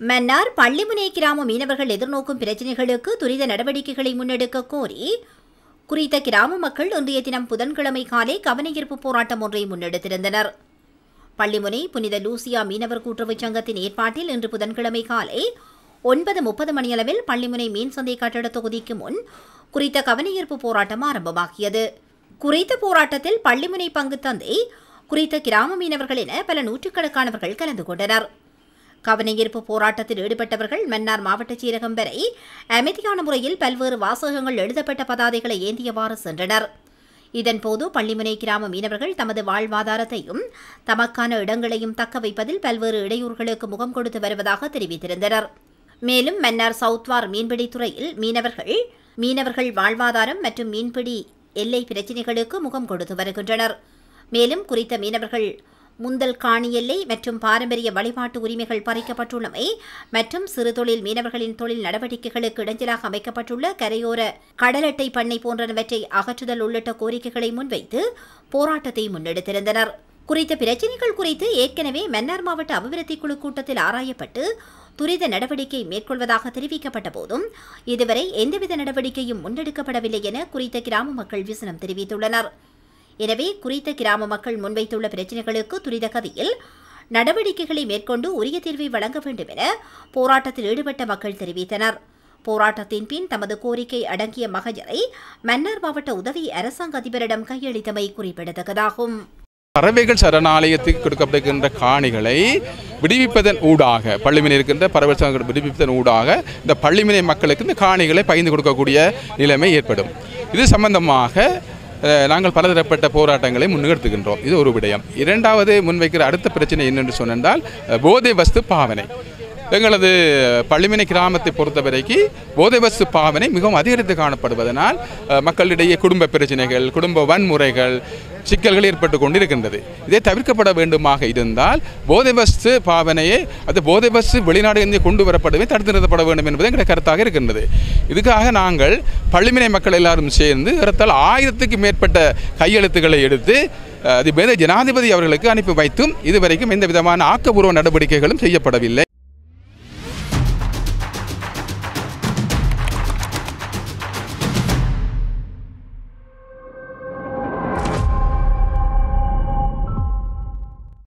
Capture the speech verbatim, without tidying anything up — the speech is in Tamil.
மன்னார் பள்ளிமுனை கிராம மீனவர்கள் எதிர்நோக்கும் பிரச்சினைகளுக்கு துரித நடவடிக்கைகளை முன்னெடுக்க கோரி குறித்த கிராம மக்கள் இன்றைய தினம் புதன்கிழமை காலை கவனஈர்ப்பு போராட்டம் ஒன்றை முன்னெடுத்திருந்தனர். பள்ளிமுனை புனித லூசியா மீனவர் கூட்டுறவுச் சங்கத்தின் ஏற்பாட்டில் இன்று புதன்கிழமை காலை ஒன்பது முப்பது மணியளவில் பள்ளிமுனை மீன் சந்தை கட்டட தொகுதிக்கு முன் குறித்த கவனஈர்ப்பு போராட்டம் ஆரம்பமாகியது. குறித்த போராட்டத்தில் பள்ளிமுனை பங்கு தந்தை குறித்த கிராம மீனவர்கள் என பல நூற்றுக்கணக்கானவர்கள் கலந்து கொண்டனர். கவனஈர்ப்பு போராட்டத்தில் ஈடுபட்டவர்கள் மன்னார் மாவட்ட சீரகம் வரை அமைதியான முறையில் பல்வேறு வாசகங்கள் எழுதப்பட்ட பதாதைகளை ஏந்தியவாறு சென்றனர். இதன்போது பள்ளிமுனை கிராம மீனவர்கள் தமது வாழ்வாதாரத்தையும் தமக்கான இடங்களையும் தக்க வைப்பதில் பல்வேறு இடையூறுகளுக்கு முகம் கொடுத்து வருவதாக தெரிவித்திருந்தனர். மேலும் மன்னார் சவுத்வார் மீன்பிடித்துறையில் மீனவர்கள் மீனவர்கள் வாழ்வாதாரம் மற்றும் மீன்பிடி எல்லை பிரச்சினைகளுக்கு முகம் கொடுத்து வருகின்றனர். மேலும் குறித்த மீனவர்கள் முந்தல் காணி எல்லை மற்றும் பாரம்பரிய வழிபாட்டு உரிமைகள் பறிக்கப்பட்டுள்ளமை மற்றும் சிறு தொழில் மீனவர்களின் தொழில் நடவடிக்கைகளுக்கு இடைஞ்சலாக அமைக்கப்பட்டுள்ள கரையோர கடல் அட்டை பண்ணை போன்றவற்றை அகற்றுதல் உள்ளிட்ட கோரிக்கைகளை முன்வைத்து போராட்டத்தை முன்னெடுத்திருந்தனர். குறித்த பிரச்சினைகள் குறித்து ஏற்கனவே மன்னார் மாவட்ட அபிவிருத்தி குழு கூட்டத்தில் ஆராயப்பட்டு துரித நடவடிக்கை மேற்கொள்வதாக தெரிவிக்கப்பட்ட போதும் இதுவரை எந்தவித நடவடிக்கையும் முன்னெடுக்கப்படவில்லை என குறித்த கிராம மக்கள் விசனம் தெரிவித்துள்ளனர். எனவே குறித்த கிராம மக்கள் முன்வைத்துள்ள பிரச்சினைகளுக்கு துரித கதியில் நடவடிக்கைகளை மேற்கொண்டு உரிய தீர்வை வழங்க வேண்டும் என போராட்டத்தில் ஈடுபட்ட மக்கள் தெரிவித்தனர். போராட்டத்தின் பின் தமது கோரிக்கை அடங்கிய மகஜரை மன்னார் மாவட்ட உதவி அரசாங்க அதிபரிடம் கையளித்தமை குறிப்பிடத்தக்கதாகும். பறவைகள் சரணாலயத்துக்கு கொடுக்கப்படுகின்ற காணிகளை விடுவிப்பதன் ஊடாக பள்ளிமனை இருக்கின்ற பறவைகள் விடுவிப்பதன் ஊடாக இந்த பள்ளிமனை மக்களுக்கு இந்த காணிகளை பகிர்ந்து கொடுக்கக்கூடிய நிலைமை ஏற்படும். இது சம்பந்தமாக நாங்கள் பலதரப்பட்ட போராட்டங்களை முன்னெடுத்துகின்றோம். இது ஒரு விடயம். இரண்டாவது முன்வைக்கிற அடுத்த பிரச்சனை என்னென்று சொன்னால் போதை வஸ்து பாவனை. எங்களது பள்ளிமனை கிராமத்தை பொறுத்தவரைக்கு போதை வஸ்து பாவனை மிகவும் அதிகரித்து காணப்படுவதனால் மக்களிடையே குடும்ப பிரச்சனைகள், குடும்ப வன்முறைகள், சிக்கல்கள் ஏற்பட்டு கொண்டிருக்கின்றது. இதை தவிர்க்கப்பட வேண்டுமாக இருந்தால் போதை வஸ்து பாவனையை அது போதை வஸ்து வெளிநாடுகளில் கொண்டு வரப்படவே தடுத்து நிறுத்தப்பட வேண்டும் என்பது எங்களுடைய கருத்தாக இருக்கின்றது. இதுக்காக நாங்கள் பள்ளிமனை மக்கள் எல்லாரும் சேர்ந்து ஏறத்தாழ ஆயிரத்துக்கு மேற்பட்ட கையெழுத்துக்களை எடுத்து அது ஜனாதிபதி அவர்களுக்கு அனுப்பி வைத்தும் இதுவரைக்கும் எந்த விதமான ஆக்கபூர்வ நடவடிக்கைகளும் செய்யப்படவில்லை.